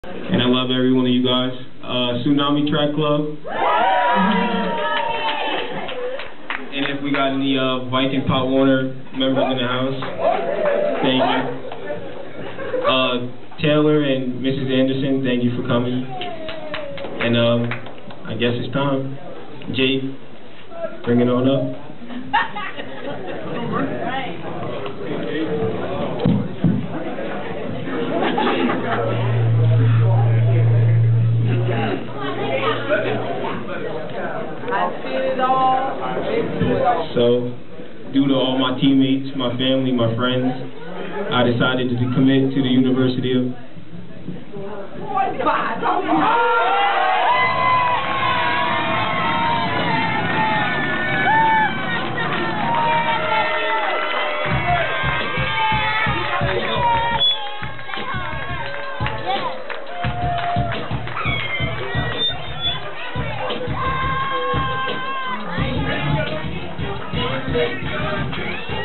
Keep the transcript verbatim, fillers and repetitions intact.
And I love every one of you guys. Uh, Tsunami Track Club. And if we got any uh, Viking Pop Warner members in the house, thank you. Uh, Taylor and Missus Anderson, thank you for coming. And um, I guess it's time. Jake, bring it on up. So, due to all my teammates, my family, my friends, I decided to commit to the University of... Thank you.